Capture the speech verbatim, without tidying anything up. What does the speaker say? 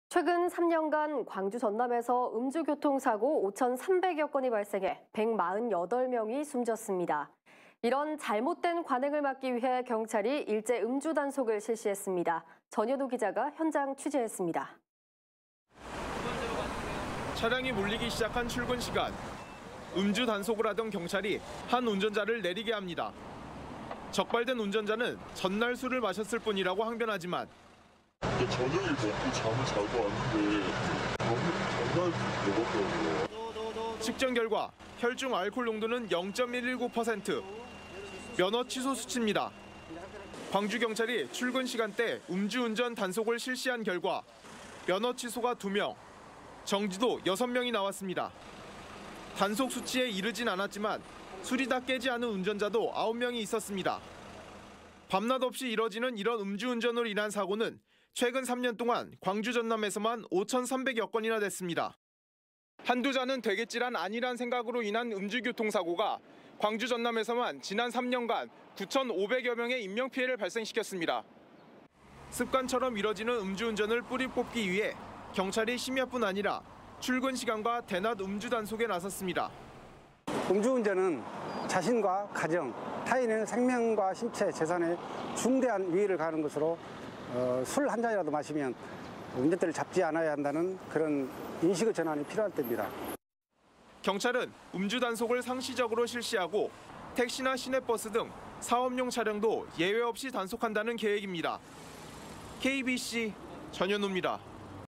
최근 삼 년간 광주 전남에서 음주교통사고 오천삼백여 건이 발생해 백사십팔 명이 숨졌습니다. 이런 잘못된 관행을 막기 위해 경찰이 일제 음주 단속을 실시했습니다. 전현우 기자가 현장 취재했습니다. 차량이 몰리기 시작한 출근 시간. 음주 단속을 하던 경찰이 한 운전자를 내리게 합니다. 적발된 운전자는 전날 술을 마셨을 뿐이라고 항변하지만 저녁에 먹고 잠을 자고 왔는데 밤에 장난이 먹었더라고요. 측정 결과 혈중 알코올 농도는 영 점 일일구 퍼센트. 면허 취소 수치입니다. 광주경찰이 출근 시간대 음주운전 단속을 실시한 결과 면허 취소가 두 명, 정지도 여섯 명이 나왔습니다. 단속 수치에 이르진 않았지만 술이 다 깨지 않은 운전자도 아홉 명이 있었습니다. 밤낮 없이 이뤄지는 이런 음주운전으로 인한 사고는 최근 삼 년 동안 광주 전남에서만 오천삼백여 건이나 됐습니다. 한두 잔은 되겠지란 아니란 생각으로 인한 음주교통사고가 광주 전남에서만 지난 삼 년간 구천오백여 명의 인명피해를 발생시켰습니다. 습관처럼 이뤄지는 음주운전을 뿌리 뽑기 위해 경찰이 심야뿐 아니라 출근 시간과 대낮 음주 단속에 나섰습니다. 음주운전은 자신과 가정, 타인의 생명과 신체, 재산에 중대한 위해를 가하는 것으로 어, 술 한 잔이라도 마시면 운전대를 잡지 않아야 한다는 그런 인식의 전환이 필요할 때입니다. 경찰은 음주 단속을 상시적으로 실시하고 택시나 시내버스 등 사업용 차량도 예외 없이 단속한다는 계획입니다. 케이비씨 전현우입니다.